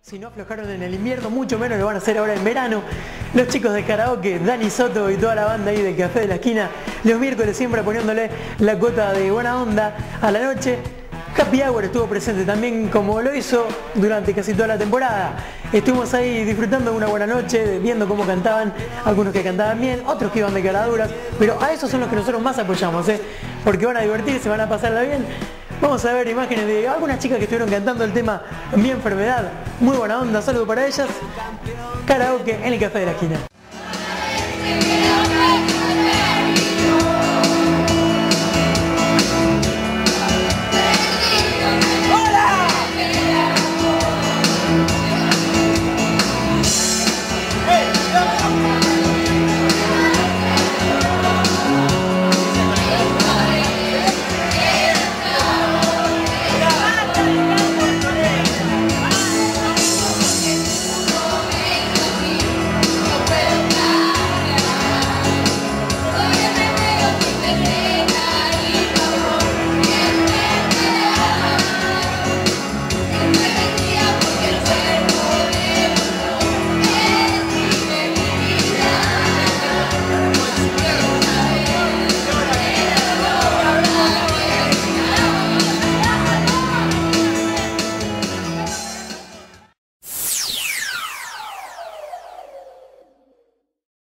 Si no aflojaron en el invierno, mucho menos lo van a hacer ahora en verano. Los chicos de karaoke, Dani Soto y toda la banda ahí del Café de la Esquina, los miércoles siempre poniéndole la cuota de buena onda a la noche. Happy Hour estuvo presente también, como lo hizo durante casi toda la temporada. Estuvimos ahí disfrutando de una buena noche, viendo cómo cantaban, algunos que cantaban bien, otros que iban de caraduras, pero a esos son los que nosotros más apoyamos, porque van a divertirse, van a pasarla bien. Vamos a ver imágenes de algunas chicas que estuvieron cantando el tema Mi Enfermedad. Muy buena onda, saludo para ellas. Karaoke en el Café de la Esquina.